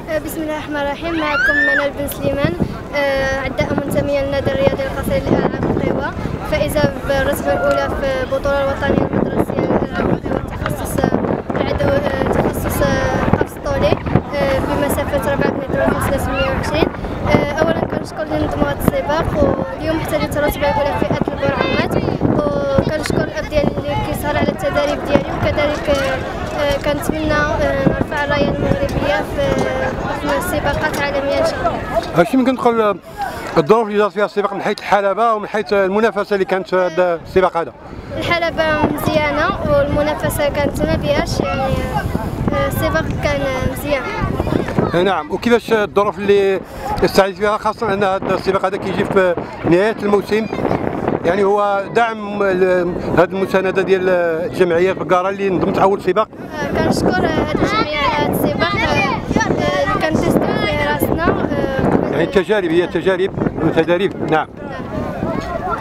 بسم الله الرحمن الرحيم. معكم منال بن سليمان، عداء منتمية للنادي الرياضي القصري للألعاب القوى، فائزة بالرتبة الأولى في البطولة الوطنية المدرسية للألعاب القوى تخصص قفز طولي بمسافة 4 متر و 320. أولا كنشكر اللي نظموا السباق، واليوم احتلت الرتبة الأولى في فئة البرعومات، وكنشكر الأب ديالي اللي كيسهر على التدريب ديالي، وكذلك كنتمنى نرفع الراية المغربية في السباقات العالمية إن شاء الله. اش يمكن تقول الظروف اللي جات فيها السباق من حيث الحلبة ومن حيث المنافسة اللي كانت في هذا السباق هذا؟ الحلبة مزيانة والمنافسة كانت ما بياش، يعني السباق كان مزيان. نعم، وكيفاش الظروف اللي استعدت فيها، خاصة أن هذا السباق هذا كيجي في نهاية الموسم، يعني هو دعم هذه المساندة ديال الجمعية فقارة اللي نظمت أول سباق؟ كنشكر هذه الجمعية على هذا السباق اللي كنتستو فيه راسنا. يعني التجارب هي تجارب وتدريب. نعم.